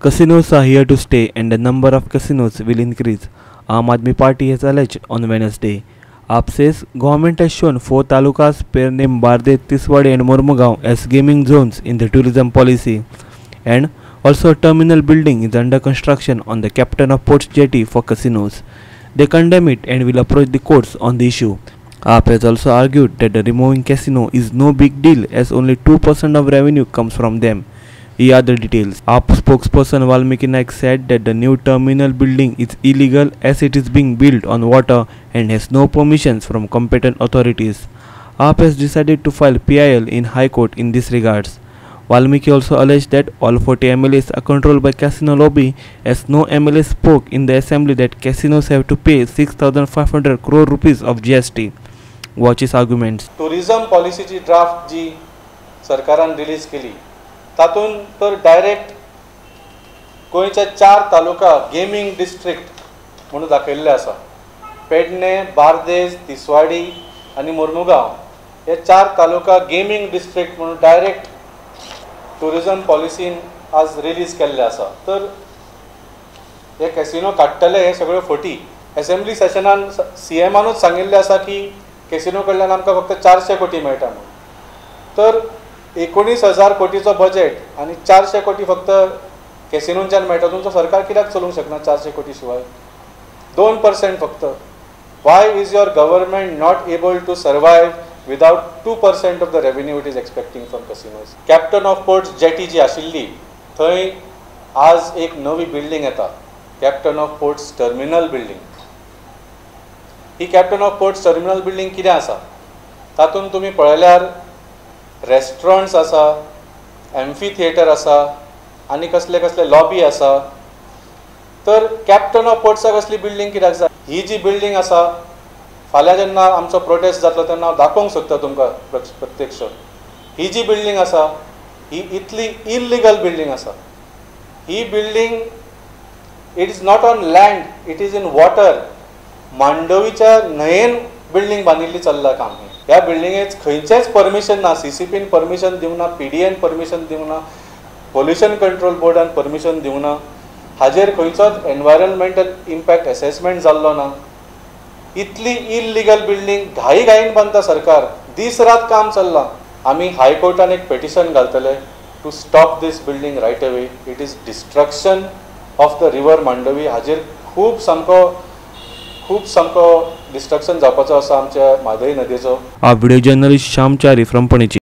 Casinos are here to stay and the number of casinos will increase, Aam Aadmi Party has alleged on Wednesday. AAP says government has shown 4 talukas named Bardet, Tiswadi and Mormugaon as gaming zones in the tourism policy, and also a terminal building is under construction on the Captain of Ports jetty for casinos. They condemn it and will approach the courts on the issue. AAP has also argued that the removing casino is no big deal as only 2% of revenue comes from them. Here are the details. AAP spokesperson Valmiki Naik said that the new terminal building is illegal as it is being built on water and has no permissions from competent authorities. AAP has decided to file PIL in High Court in this regards. Valmiki also alleged that all 40 MLAs are controlled by casino lobby as no MLA spoke in the assembly that casinos have to pay 6,500 crore rupees of GST. Watch his arguments. Tourism policy ची draft जी सरकारान release केली तातून तर direct गोंयच्या 4 taluka gaming district म्हणून दाखयल्ले आसा. पेडणे, बार्देस, तिसवाडी आनी मोर्मुगांव हे 4 तालुका गेमिंग डिस्ट्रिक्ट म्हणून डायरेक्ट टुरिजम पॉलिसीन आज रिलीज केल्ले आसा. तर हे कॅसिनो काडटले हे सगळे फटी. असेंब्ली सेशनान CMनूच सांगिल्ले आसा की कॅसिनो कडल्यान आमकां फक्त 400 कोटी मेळटा म्हणून. तर 19,000 कोटीचो बजेट आनी 400 कोटी फक्त कॅसिनोंच्यान मेळटा. तुमचो सरकार कित्याक चलोवंक शकना 400 कोटी शिवाय? 2% फक्त. Why is your government not able to survive without 2% of the revenue it is expecting from casinos? Captain of Ports jetty जी आशिल्ली थंय आज एक नवी बिल्डिंग येता, Captain of Ports terminal building. ही Captain of Ports terminal building कितें आसा? तातून तुमी पळयल्यार रेस्टॉरंट्स आसा, एम्फी थिएटर आसा आनी कसले कसले लॉबी आसा. तर कॅप्टन ऑफ पोर्ट्साक असली बिल्डिंग कित्याक जाय? ही जी बिल्डिंग आसा फाल्यां जेन्ना आमचो प्रोटेस्ट जातलो तेन्ना हांव दाखोवंक सोदता तुमकां प्रत्यक्ष. ही जी बिल्डिंग आसा ही इतली इल्लिगल बिल्डिंग आसा. ही building it is not on land, it is in water. मांडवीच्या न्हंयेन बिल्डिंग बांदिल्ली चल्लां काम. ह्या बिल्डिंगेक खंयचेंच परमिशन ना. CCPन परमिशन दिवंक ना, PDN परमिशन दिवंक ना, पोल्युशन कंट्रोल बोर्डान परमिशन दिवंक ना, हाजेर खंयचोच एनवायरमेंटल इम्पॅक्ट असेसमेंट जाल्लो ना. इतली इल्लिगल बिल्डिंग घाईन बांदता सरकार. दीस रात काम चल्लां. आमी हायकोर्टान एक पेटिशन घालतले to stop this building right away. It is destruction of the river Mandovi. हाजेर खूब सामको डिस्ट्रक्शन जावपाचो आसा आमच्या म्हादय नदीचो. Video journalist Shyam Chari from Panaji.